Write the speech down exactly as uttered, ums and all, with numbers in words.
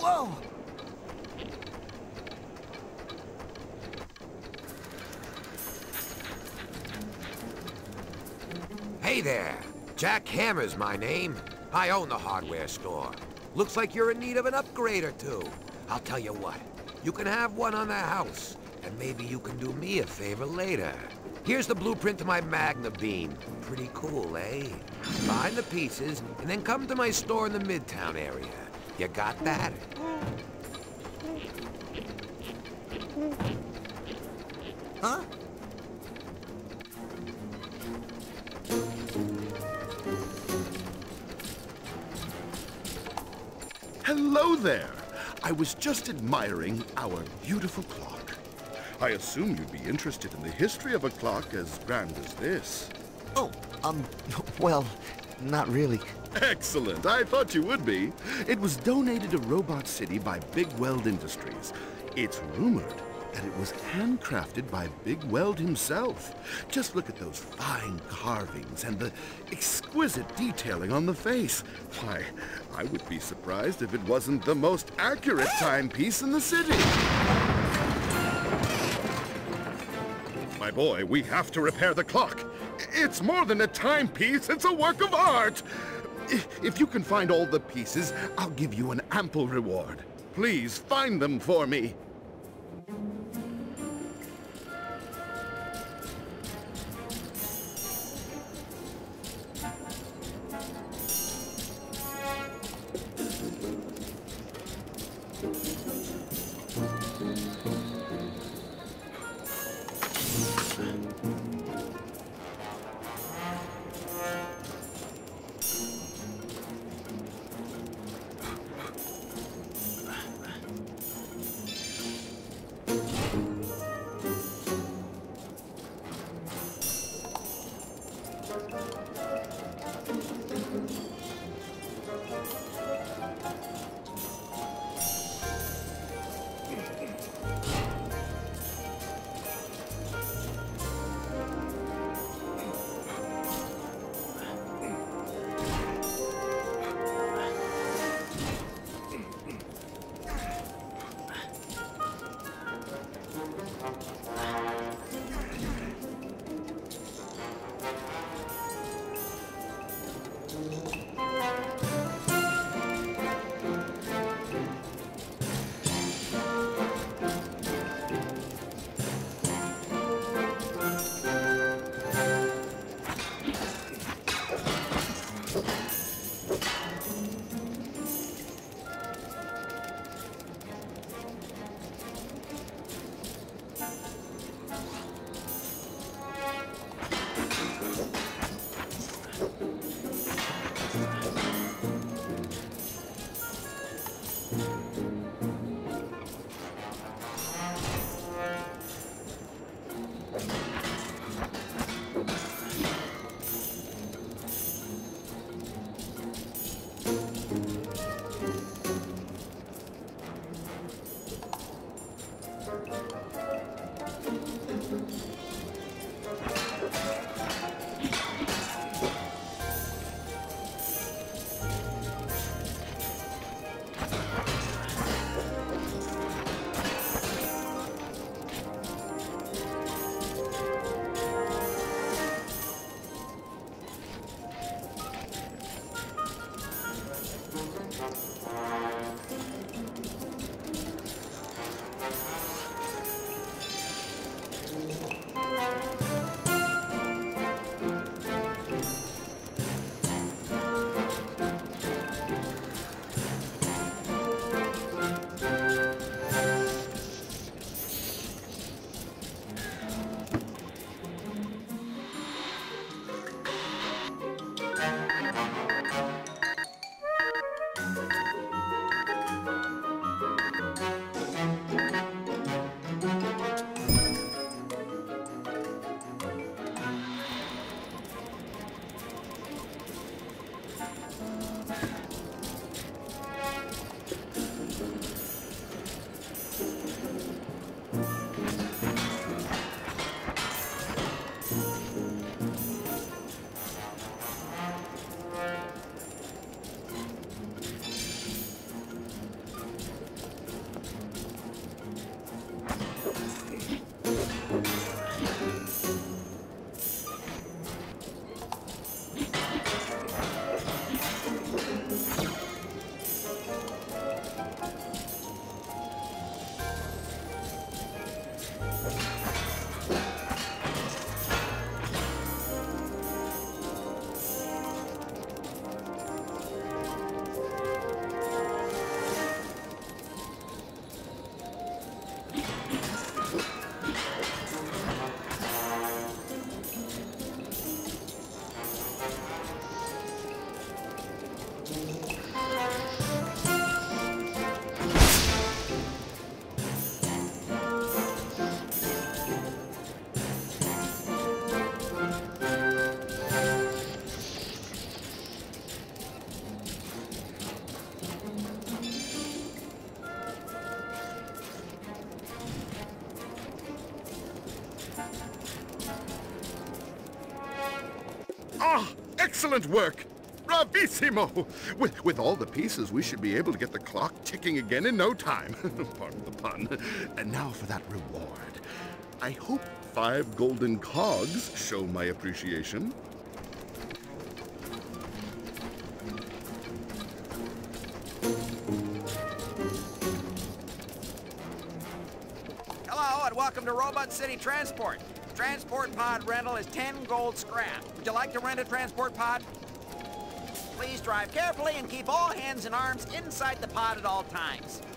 Whoa! Hey there! Jack Hammer's my name. I own the hardware store. Looks like you're in need of an upgrade or two. I'll tell you what, you can have one on the house, and maybe you can do me a favor later. Here's the blueprint to my Magna Beam. Pretty cool, eh? Find the pieces, and then come to my store in the Midtown area. You got that? Huh? Hello there! I was just admiring our beautiful clock. I assume you'd be interested in the history of a clock as grand as this. Oh, um, well, not really. Excellent! I thought you would be. It was donated to Robot City by Big Weld Industries. It's rumored that it was handcrafted by Big Weld himself. Just look at those fine carvings and the exquisite detailing on the face. Why, I would be surprised if it wasn't the most accurate timepiece in the city. My boy, we have to repair the clock. It's more than a timepiece, it's a work of art. If you can find all the pieces, I'll give you an ample reward. Please find them for me. Excellent work! Bravissimo! With, with all the pieces, we should be able to get the clock ticking again in no time. Pardon the pun. And now for that reward. I hope five golden cogs show my appreciation. Hello, and welcome to Robot City Transport. Transport pod rental is ten gold scrap. Would you like to rent a transport pod? Please drive carefully and keep all hands and arms inside the pod at all times.